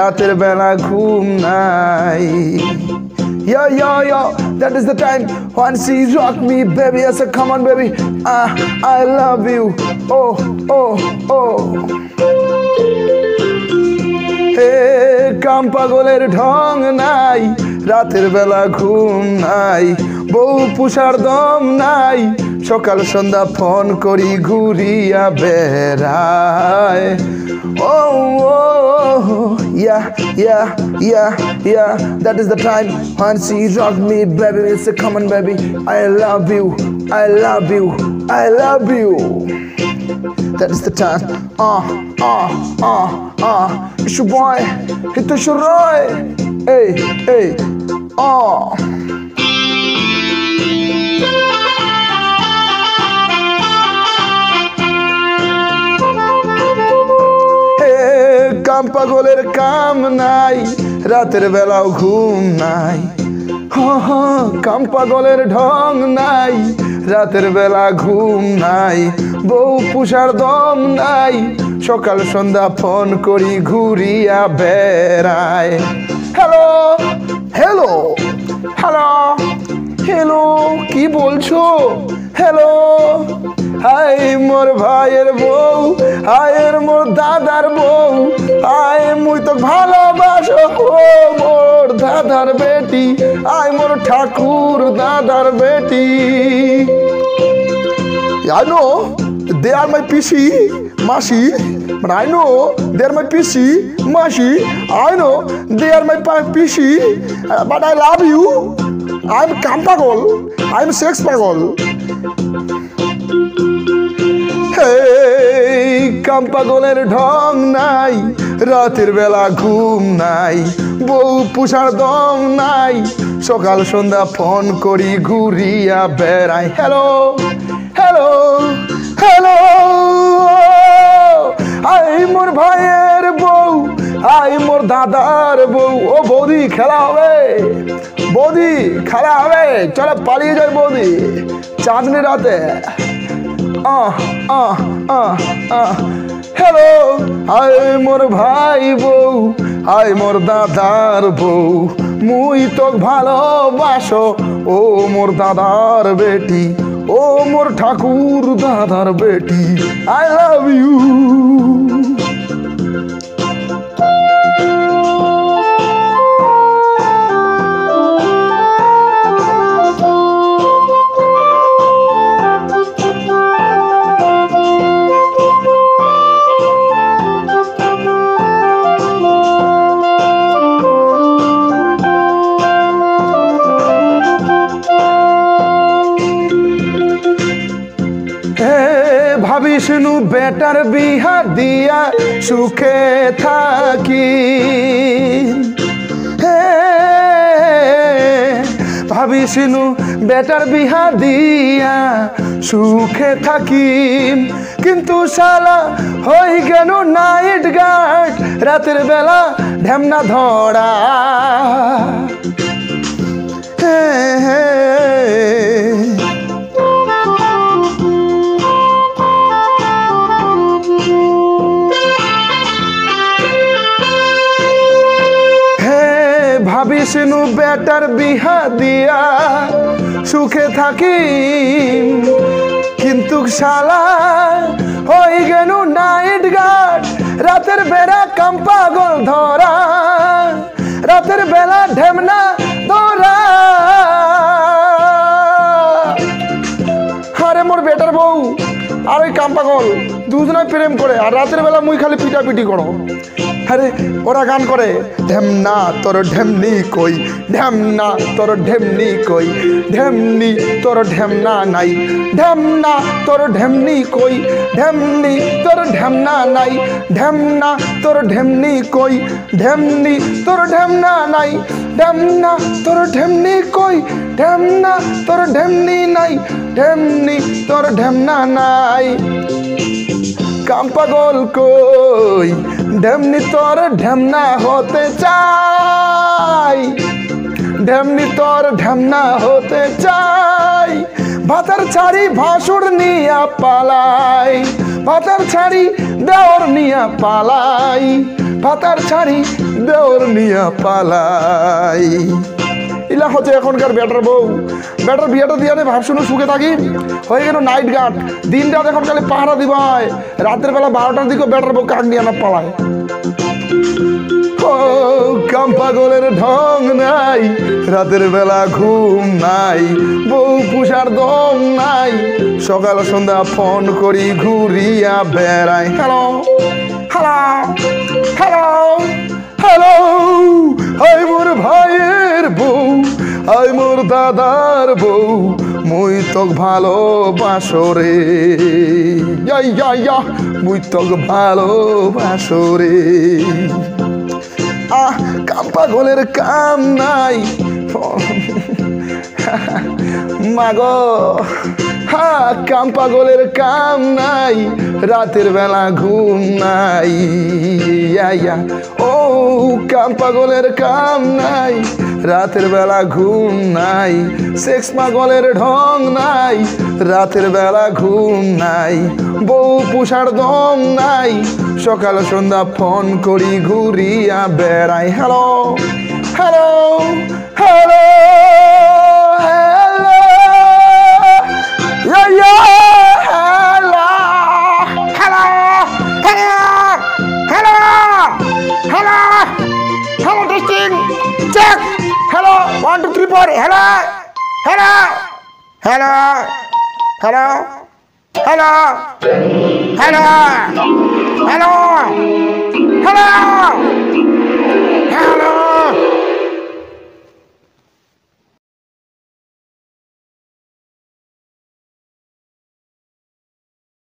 রাতের বেলা ঘুম নাই Yo, yo, yo, that is the time when she rock me, baby. I said, come on, baby. I love you. Oh, oh, oh. Hey, কাম পাগলের ঢং নাই, রাতের বেলা ঘুম নাই, বউ পুষার দম নাই, সকাল সন্ধ্যা ফোন করি ঘুরিয়া বেড়ায় Oh, oh, yeah, yeah, yeah, yeah. That is the time when she rock me, baby. Say, come on, baby. I love you, I love you, I love you. That is the time. It's your boy, it's your Roy. Hey, hey, কাম পাগলের কাম নাই, রাতের বেলাও ঘুম নাই কাম পাগলের ঢং নাই, রাতের বেলা ঘুম নাই, বউ পুষার দম নাই, সকাল সন্ধ্যা ফোন করি ঘুরিয়া বেড়ায় হ্যালো হ্যালো হ্যালো হ্যালো কি বলছো হ্যালো হাই মোর ভাইয়ের বউ হায়ের মোর দাদার বউ আয় মুই তো ভালোবাসো ও মোর দাদার বেটি আয় মোর ঠাকুর দাদার বেটি I know they are my PC Masi but I know they are my PC Masi I know they are my PC but I love you I'm কাম পাগল I'm sex পাগল কাম পাগলের ঢং নাই, রাতের বেলা ঘুম নাই, বউ পুষার দম নাই, সকাল সন্ধ্যা ফোন করি ঘুরিয়া বেড়াই হ্যালো হ্যালো হ্যালো আই মোর ভাইয়ের বউ আই মোর দাদার বউ ও বৌদি খেলা হবে বৌদি খেলা হবে চলো পালিয়ে যাই বৌদি চাঁদনি রাতে হ্যালো আয় মোর ভাই বউ আয় মোর দাদার বউ মুই তো ভালোবাসো ও মোর দাদার বেটি ও মোর ঠাকুর দাদার বেটি আই লাভ ইউ ভাবিসনু বেটার বিহা দিয়া সুখে থাকি ভাবিসনু বেটার বিহা দিয়া সুখে থাকি কিন্তু শালা হই গেল নাইট গার্ড রাতের বেলা ঢেমনা ধরা ভাবিসনু বেটার বিহা দিয়া সুখে থাকি কিন্তু শালা হই গেল নাইট গার্ড রাতের বেলা কাম পাগল ধরা রাতের বেলা ঢেমনা ধরা আরে মোর বেটার বউ আর ওই কাম পাগল দুজনে প্রেম করে আর রাতের বেলা মুই খালি পিটাপিটি করো আরে ওরা গান করে ঢেমনা তোর ঢেমনি কই ঢেমনা তোর ঢেমনি কই ঢেমনি তোর ঢেমনা নাই ঢেমনা তোর ঢেমনি কই ঢেমনি তোর ঢেমনা নাই ঢেমনা তোর ঢেমনি কই ঢেমনি তোর ঢেমনা নাই ঢেমনা তোর ঢেমনি কই ঢেমনা তোর ঢেমনি নাই ঢেমনি তোর ঢেমনা নাই কাম পাগল কই ঢেমনি তোর ঢেমনা হতে চাই ঢেমনি তোর ঢেমনা হতে চাই ভাতার ছাড়ি ভাসুর নিয়া পালাই ভাতার ছাড়ি দেওর নিয়া পালাই ভাতার ছাড়ি দেওর নিয়া পালাই। ইলা হচ্ছে এখনকার বেটার বউ। বেটার বিয়েটা দিয়ে ভাব শুনো সুখে থাকি, হয়ে গেল নাইট গার্ড। দিন রাত এখন খালি পাহারা দিবাই, রাতের বেলা 12টার দিকেও বেটার বউ কাক নিয়ে না পালায়। ও কাম পাগলের ঢং নাই, রাতের বেলা ঘুম নাই, বউ পুষার দম নাই, সকাল সন্ধ্যা ফোন করি ঘুরিয়া বেড়াই। Hello hello hello hello, hi মোর ভাইয়ের বউ, হাই মোর দাদার বউ, মুই তোক ভালোবাসো রে, মুই তোক ভালোবাসো রে। কাম পাগলের কাম নাই মাগো, কাম পাগলের কাম নাই, রাতের বেলা ঘুম নাই। ও কাম পাগলের কাম নাই, রাতের বেলা ঘুম নাই, সেক্স পাগলের ঢং নাই, রাতের বেলা ঘুম নাই, বউ পুষার দম নাই, সকাল সন্ধ্যা ফোন করি ঘুরিয়া বেড়াই। Hello hello hello check. Hello, 1 2 3 4. Hello, hello, hello, hello, hello, hello, hello, hello, hello.